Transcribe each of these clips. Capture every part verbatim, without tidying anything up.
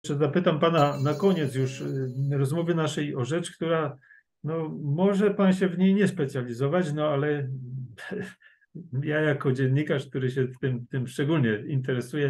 Jeszcze zapytam pana na koniec już y, rozmowy naszej o rzecz, która no, może pan się w niej nie specjalizować, no ale ja jako dziennikarz, który się tym, tym szczególnie interesuje,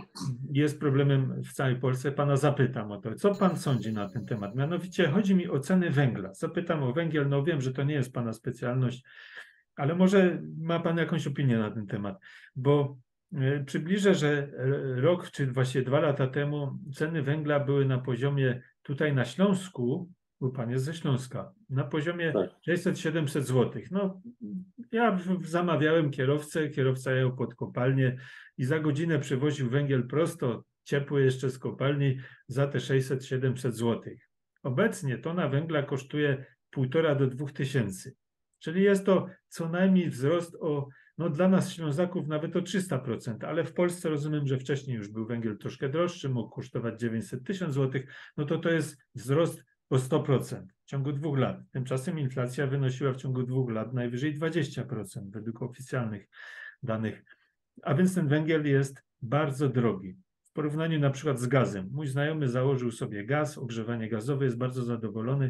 jest problemem w całej Polsce, pana zapytam o to. Co pan sądzi na ten temat? Mianowicie chodzi mi o ceny węgla. Zapytam o węgiel, no wiem, że to nie jest pana specjalność, ale może ma pan jakąś opinię na ten temat, bo e, przybliżę, że e, rok czy właściwie dwa lata temu ceny węgla były na poziomie tutaj na Śląsku, bo pan jest ze Śląska, na poziomie Tak. sześćset siedemset złotych. No, ja w- zamawiałem kierowcę, kierowca jechał pod kopalnię i za godzinę przywoził węgiel prosto, ciepły jeszcze z kopalni za te sześćset siedemset złotych. Obecnie tona węgla kosztuje półtora do dwóch tysięcy. Czyli jest to co najmniej wzrost o, no dla nas Ślązaków nawet o trzysta procent, ale w Polsce rozumiem, że wcześniej już był węgiel troszkę droższy, mógł kosztować dziewięćset tysięcy złotych, no to to jest wzrost o sto procent w ciągu dwóch lat. Tymczasem inflacja wynosiła w ciągu dwóch lat najwyżej dwadzieścia procent według oficjalnych danych, a więc ten węgiel jest bardzo drogi. W porównaniu na przykład z gazem. Mój znajomy założył sobie gaz, ogrzewanie gazowe, jest bardzo zadowolony.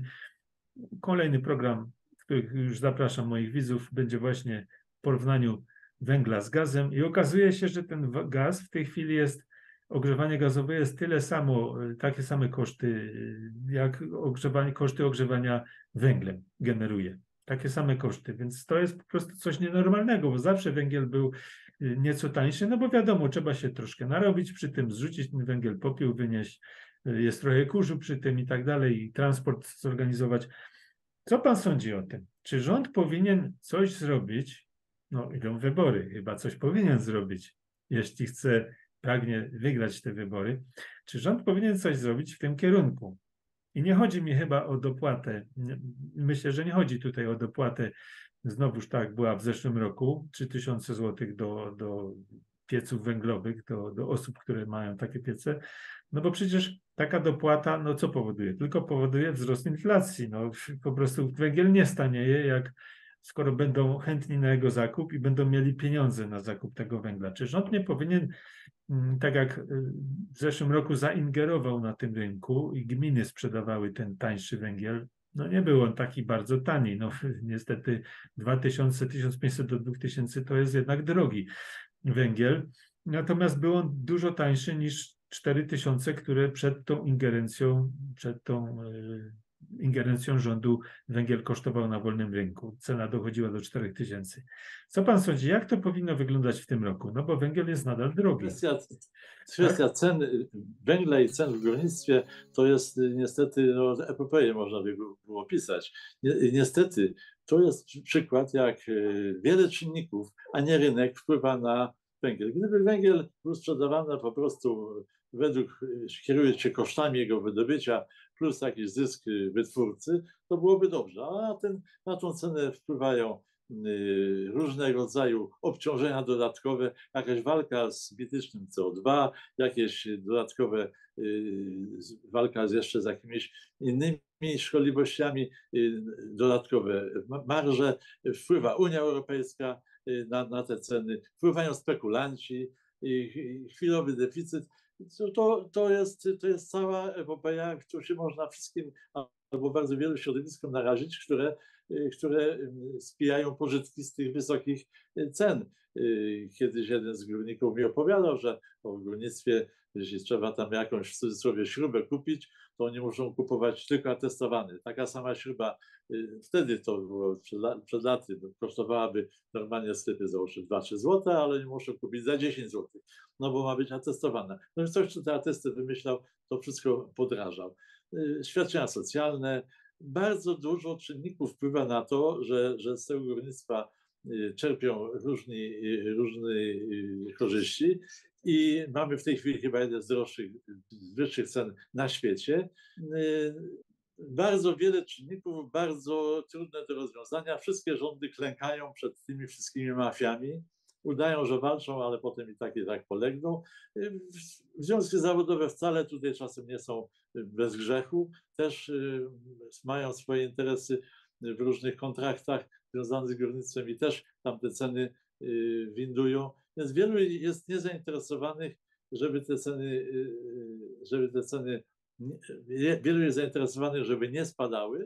Kolejny program, w których już zapraszam moich widzów, będzie właśnie w porównaniu węgla z gazem i okazuje się, że ten gaz w tej chwili jest, ogrzewanie gazowe jest tyle samo, takie same koszty, jak ogrzewanie, koszty ogrzewania węglem generuje. Takie same koszty, więc to jest po prostu coś nienormalnego, bo zawsze węgiel był nieco tańszy, no bo wiadomo, trzeba się troszkę narobić przy tym, zrzucić ten węgiel, popiół wynieść, jest trochę kurzu przy tym i tak dalej, i transport zorganizować. Co pan sądzi o tym? Czy rząd powinien coś zrobić? No, idą wybory, chyba coś powinien zrobić, jeśli chce, pragnie wygrać te wybory. Czy rząd powinien coś zrobić w tym kierunku? I nie chodzi mi chyba o dopłatę. Myślę, że nie chodzi tutaj o dopłatę. Znowuż tak była w zeszłym roku, trzy tysiące złotych do, do pieców węglowych, do, do osób, które mają takie piece. No bo przecież taka dopłata, no co powoduje? Tylko powoduje wzrost inflacji. No po prostu węgiel nie stanieje, jak skoro będą chętni na jego zakup i będą mieli pieniądze na zakup tego węgla. Czy rząd nie powinien, tak jak w zeszłym roku zaingerował na tym rynku i gminy sprzedawały ten tańszy węgiel, no nie był on taki bardzo tani. No niestety dwa tysiące, tysiąc pięćset do dwóch tysięcy to jest jednak drogi węgiel. Natomiast był on dużo tańszy niż cztery tysiące, które przed tą ingerencją, przed tą ingerencją rządu węgiel kosztował na wolnym rynku. Cena dochodziła do czterech tysięcy. Co pan sądzi, jak to powinno wyglądać w tym roku? No bo węgiel jest nadal drogi. Kwestia, kwestia Tak? cen węgla i cen w górnictwie to jest niestety, no, epopeję można by było opisać. Niestety to jest przykład, jak wiele czynników, a nie rynek, wpływa na węgiel. Gdyby węgiel był sprzedawany po prostu według, kierując się kosztami jego wydobycia, plus jakiś zysk wytwórcy, to byłoby dobrze. A na, ten, na tą cenę wpływają różnego rodzaju obciążenia dodatkowe, jakaś walka z bitycznym C O dwa, jakieś dodatkowe walka z jeszcze z jakimiś innymi szkodliwościami, dodatkowe marże, wpływa Unia Europejska na, na te ceny, wpływają spekulanci, chwilowy deficyt. To, to, jest, to jest cała epopeja, w którą się można wszystkim albo bardzo wielu środowiskom narazić, które, które spijają pożytki z tych wysokich cen. Kiedyś jeden z górników mi opowiadał, że w górnictwie, jeśli trzeba tam jakąś w cudzysłowie śrubę kupić, to oni muszą kupować tylko atestowany. Taka sama śruba, wtedy to było przed, przed laty, kosztowałaby normalnie w sklepie załóżmy dwa trzy złote, ale nie muszą kupić za dziesięć złotych, no bo ma być atestowana. No i ktoś, kto te atesty wymyślał, to wszystko podrażał. Świadczenia socjalne, bardzo dużo czynników wpływa na to, że, że z tego górnictwa czerpią różni, różne korzyści i mamy w tej chwili chyba jeden z droższych, z wyższych cen na świecie. Bardzo wiele czynników, bardzo trudne do rozwiązania. Wszystkie rządy klękają przed tymi wszystkimi mafiami. Udają, że walczą, ale potem i tak i tak polegną. Związki zawodowe wcale tutaj czasem nie są bez grzechu. Też mają swoje interesy w różnych kontraktach związanych z górnictwem i też tam te ceny windują. Więc wielu jest niezainteresowanych, żeby te ceny żeby te ceny, nie, wielu jest zainteresowanych, żeby nie spadały.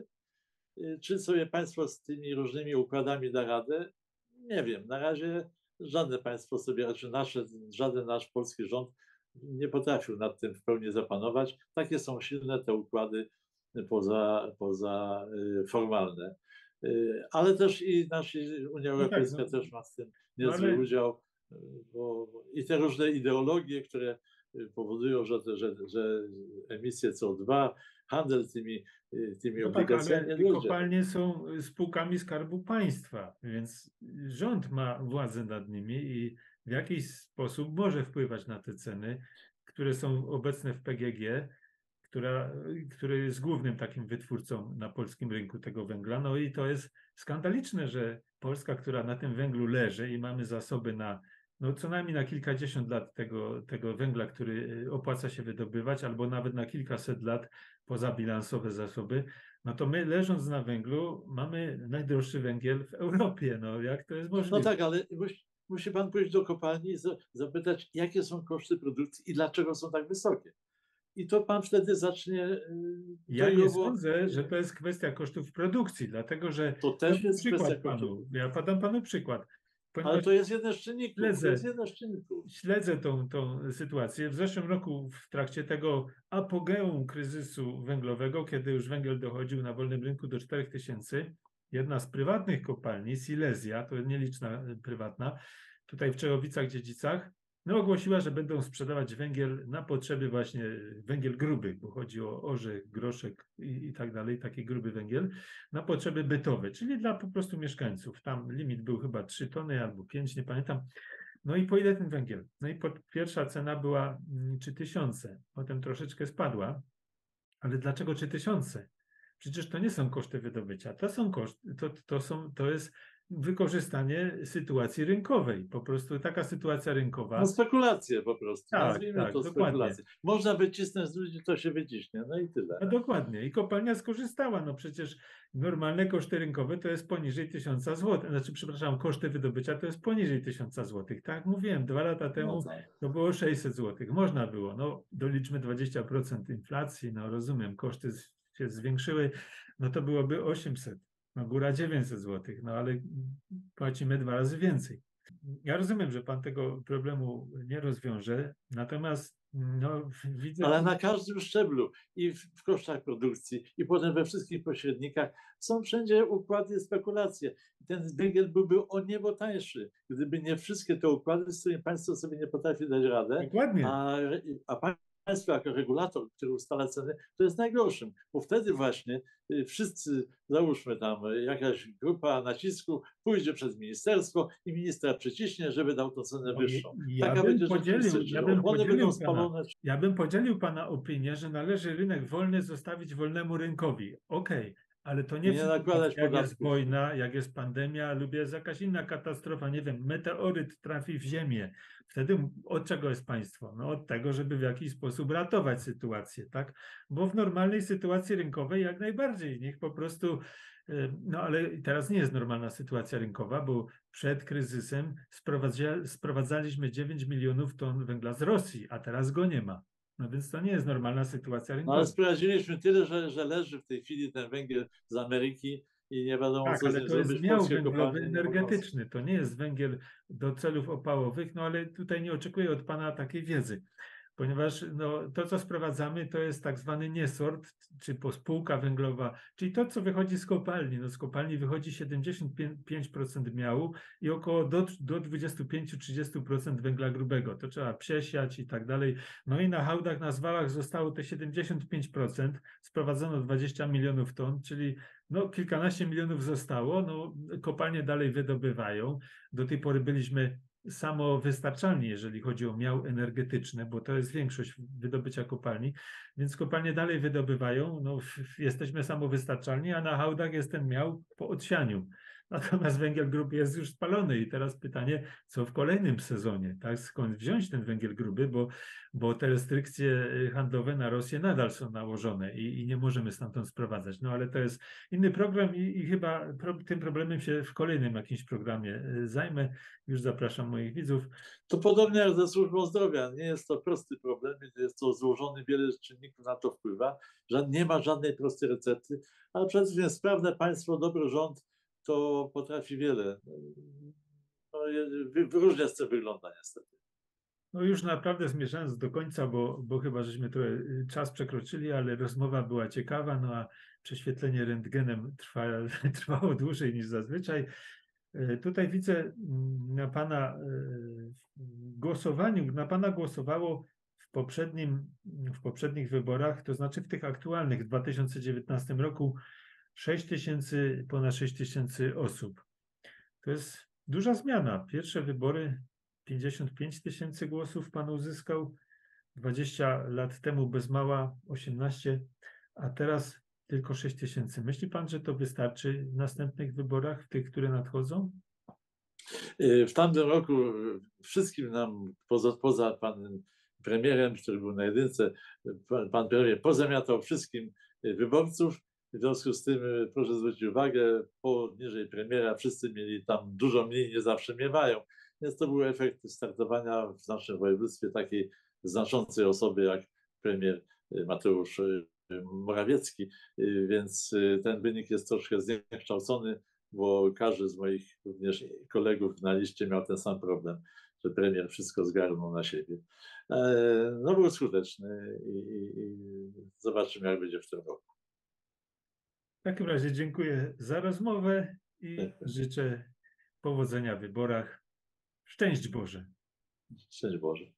Czy sobie państwo z tymi różnymi układami da radę? Nie wiem. Na razie żadne państwo sobie, znaczy nasze, żaden nasz polski rząd nie potrafił nad tym w pełni zapanować. Takie są silne te układy poza, poza formalne. Ale też i nasza Unia Europejska no tak, no, też ma w tym no niezły ale udział. Bo i te różne ideologie, które powodują, że, że, że emisje C O dwa, handel tymi, tymi no tak, obligacjami, ale ludzie. kopalnie są spółkami Skarbu Państwa, więc rząd ma władzę nad nimi i w jakiś sposób może wpływać na te ceny, które są obecne w P G G, która, który jest głównym takim wytwórcą na polskim rynku tego węgla. No i to jest skandaliczne, że Polska, która na tym węglu leży i mamy zasoby na no co najmniej na kilkadziesiąt lat tego, tego węgla, który opłaca się wydobywać, albo nawet na kilkaset lat pozabilansowe zasoby, no to my leżąc na węglu mamy najdroższy węgiel w Europie. No jak to jest No możliwe? tak, ale musi, musi pan pójść do kopalni i za, zapytać, jakie są koszty produkcji i dlaczego są tak wysokie. I to pan wtedy zacznie. Ja nie sądzę, że to jest kwestia kosztów produkcji, dlatego że To też podam jest kwestia przykład kosztów. panu. Ja podam panu przykład. Ale Ponieważ to jest jeden z czynników. To śledzę, jest jeden z czynników. śledzę tą, tą sytuację. W zeszłym roku w trakcie tego apogeum kryzysu węglowego, kiedy już węgiel dochodził na wolnym rynku do czterech tysięcy, jedna z prywatnych kopalni, Silesia, to nieliczna prywatna, tutaj w Czechowicach-Dziedzicach, no ogłosiła, że będą sprzedawać węgiel na potrzeby właśnie węgiel gruby, bo chodzi o orzech, groszek i, i tak dalej, taki gruby węgiel, na potrzeby bytowe, czyli dla po prostu mieszkańców. Tam limit był chyba trzy tony albo pięć, nie pamiętam. No i po ile ten węgiel? No i po, pierwsza cena była trzy tysiące, potem troszeczkę spadła, ale dlaczego trzy tysiące? Przecież to nie są koszty wydobycia, to są koszty, to, to, są, to jest wykorzystanie sytuacji rynkowej. Po prostu taka sytuacja rynkowa. No spekulacje po prostu. Tak, Nazwijmy tak, to dokładnie. spekulacje. Można wycisnąć z ludzi, to się wyciśnie. No i tyle. No dokładnie. I kopalnia skorzystała. No przecież normalne koszty rynkowe to jest poniżej tysiąca złotych. Znaczy, przepraszam, koszty wydobycia to jest poniżej tysiąca złotych. Tak jak mówiłem, dwa lata temu No tak. to było sześćset złotych. Można było. No doliczmy dwadzieścia procent inflacji. No rozumiem, koszty się zwiększyły. No to byłoby osiemset. No góra dziewięćset złotych. No ale płacimy dwa razy więcej. Ja rozumiem, że pan tego problemu nie rozwiąże. Natomiast no, widzę. Ale na każdym szczeblu i w, w kosztach produkcji, i potem we wszystkich pośrednikach są wszędzie układy, spekulacje. Ten węgiel byłby o niebo tańszy, gdyby nie wszystkie te układy, z którymi państwo sobie nie potrafi dać radę. Dokładnie. A, a państwo jako regulator, który ustala ceny, to jest najgorszym, bo wtedy właśnie wszyscy, załóżmy tam jakaś grupa nacisku, pójdzie przez ministerstwo i ministra przyciśnie, żeby dał tą cenę No, wyższą. ja Taka bym będzie podzielił, rzeczywistość, ja że bym opony podzielił będą pana, spalone. ja bym podzielił pana opinię, że należy rynek wolny zostawić wolnemu rynkowi. Okej, ale to nie, Nie nakładać jak jest podatków. wojna, jak jest pandemia lub jest jakaś inna katastrofa, nie wiem, meteoryt trafi w ziemię. Wtedy od czego jest państwo? No od tego, żeby w jakiś sposób ratować sytuację, tak? Bo w normalnej sytuacji rynkowej jak najbardziej, niech po prostu, no ale teraz nie jest normalna sytuacja rynkowa, bo przed kryzysem sprowadzaliśmy dziewięć milionów ton węgla z Rosji, a teraz go nie ma. No więc to nie jest normalna sytuacja No rynkowa. ale sprowadziliśmy tyle, że, że leży w tej chwili ten węgiel z Ameryki i nie wiadomo, Tak, co z ale nim to jest zrobić. miał Polskie węglowy kopalnie nie mogą. energetyczny, to nie jest węgiel do celów opałowych, no ale tutaj nie oczekuję od pana takiej wiedzy, ponieważ no, to, co sprowadzamy, to jest tak zwany niesort, czy pospółka węglowa, czyli to, co wychodzi z kopalni. No, z kopalni wychodzi siedemdziesiąt pięć procent miału i około do, do dwadzieścia pięć do trzydziestu procent węgla grubego. To trzeba przesiać i tak dalej. No i na hałdach, na zwałach zostało te siedemdziesiąt pięć procent, sprowadzono dwadzieścia milionów ton, czyli no, kilkanaście milionów zostało. No, kopalnie dalej wydobywają. Do tej pory byliśmy samowystarczalni, jeżeli chodzi o miał energetyczne, bo to jest większość wydobycia kopalni, więc kopalnie dalej wydobywają, no, jesteśmy samowystarczalni, a na hałdach jest ten miał po odsianiu. Natomiast węgiel gruby jest już spalony i teraz pytanie, co w kolejnym sezonie, tak? Skąd wziąć ten węgiel gruby, bo, bo te restrykcje handlowe na Rosję nadal są nałożone i, i nie możemy stamtąd sprowadzać. No ale to jest inny program i, i chyba pro, tym problemem się w kolejnym jakimś programie zajmę. Już zapraszam moich widzów. To podobnie jak ze służbą zdrowia. Nie jest to prosty problem, jest to złożony, wiele czynników na to wpływa. Nie ma żadnej prostej recepty, ale przede wszystkim sprawne państwo, dobry rząd to potrafi wiele. No, różnie to wygląda niestety. No już naprawdę zmierzając do końca, bo, bo chyba żeśmy trochę czas przekroczyli, ale rozmowa była ciekawa, no a prześwietlenie rentgenem trwa, trwało dłużej niż zazwyczaj. Tutaj widzę na Pana głosowaniu, na Pana głosowało w poprzednim, w poprzednich wyborach, to znaczy w tych aktualnych w dwa tysiące dziewiętnastym roku sześć tysięcy, ponad sześć tysięcy osób. To jest duża zmiana. Pierwsze wybory pięćdziesiąt pięć tysięcy głosów Pan uzyskał, dwadzieścia lat temu bez mała osiemnaście, a teraz tylko sześć tysięcy. Myśli Pan, że to wystarczy w następnych wyborach, w tych, które nadchodzą? W tamtym roku wszystkim nam, poza, poza panem premierem, który był na jedynce, pan, pan premier pozamiatał wszystkim wyborców. W związku z tym proszę zwrócić uwagę, poniżej premiera wszyscy mieli tam dużo mniej, nie zawsze miewają. Więc to był efekt startowania w naszym województwie takiej znaczącej osoby jak premier Mateusz Morawiecki. Więc ten wynik jest troszkę zniekształcony, bo każdy z moich również kolegów na liście miał ten sam problem, że premier wszystko zgarnął na siebie. No był skuteczny i, i, i zobaczymy, jak będzie w tym roku. W takim razie dziękuję za rozmowę i życzę powodzenia w wyborach. Szczęść Boże. Szczęść Boże.